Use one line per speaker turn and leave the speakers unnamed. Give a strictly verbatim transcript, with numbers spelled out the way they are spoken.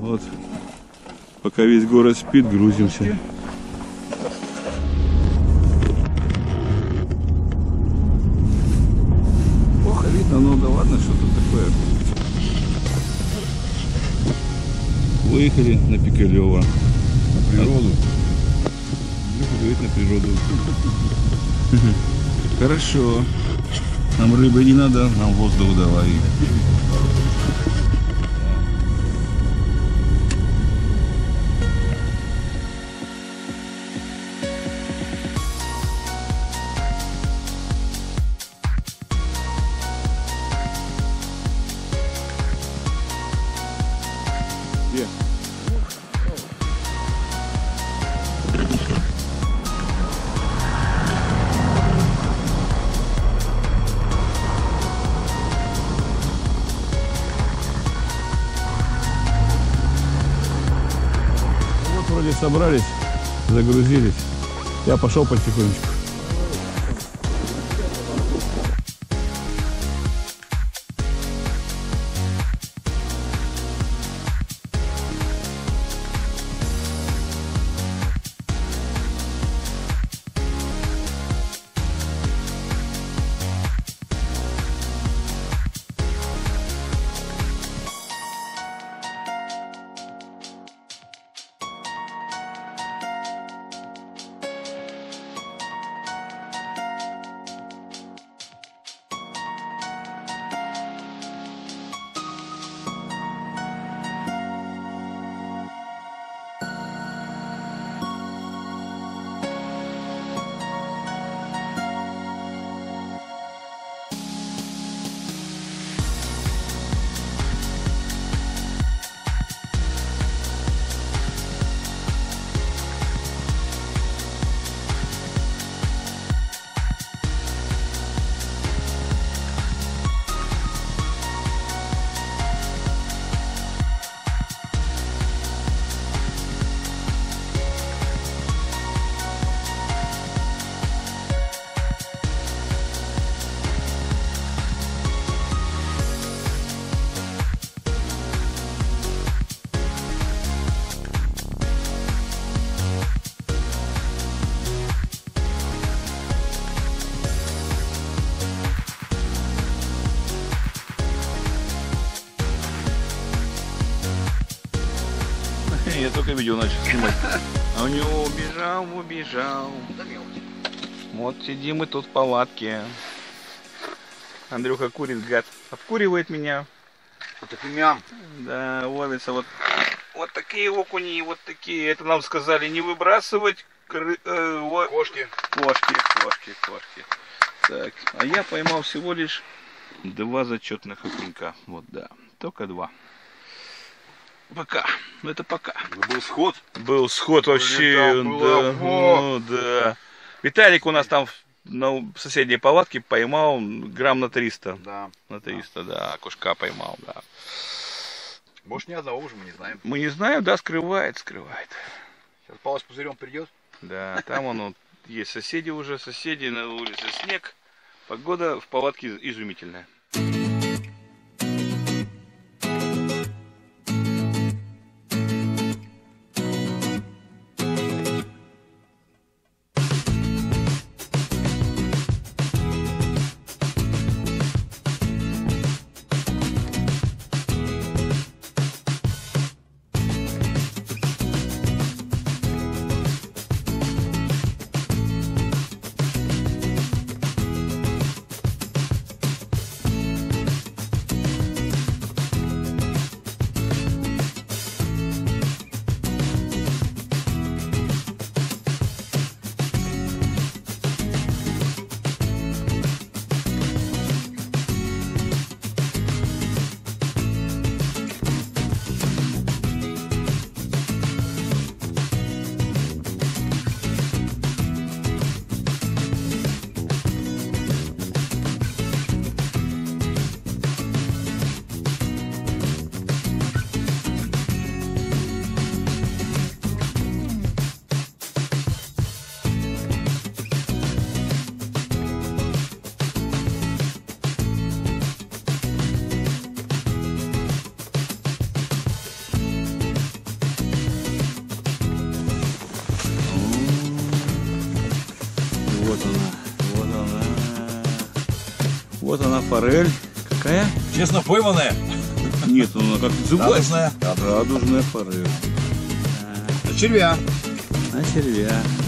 Вот. Пока весь город спит, грузимся. Плохо видно, но да ладно, что тут такое. Выехали на Пикалево.
На природу.
Люка говорит, на природу. Хорошо. Нам рыбы не надо, нам воздух давай. Где? Вот вроде собрались, загрузились. Я пошел потихонечку. Я только видео начал снимать. А у него убежал, убежал. Вот сидим мы тут в палатке. Андрюха курит, гад. Обкуривает меня.
Это фимиам.
Да, ловится вот, вот такие окуни, вот такие. Это нам сказали не выбрасывать. Кры, э, во...
Кошки.
Кошки, кошки, кошки. Так, а я поймал всего лишь два зачетных окунька. Вот, да, только два. Пока. Ну это пока.
Был сход.
Был сход вообще.
Там
да,
было,
ну, да. Виталик у нас там на соседней палатке поймал грамм на триста.
Да.
На триста, да. да. Кушка поймал, да.
Может, не одного уже мы не знаем.
Мы не знаем, да, скрывает, скрывает.
Сейчас Павел с пузырем придет.
Да, там он, он есть соседи уже, соседи, на улице снег. Погода в палатке изумительная. Вот она форель. Какая?
Честно пойманная.
Нет, она как зубастая.
Радужная.
Радужная форель.
Червя.
На червя.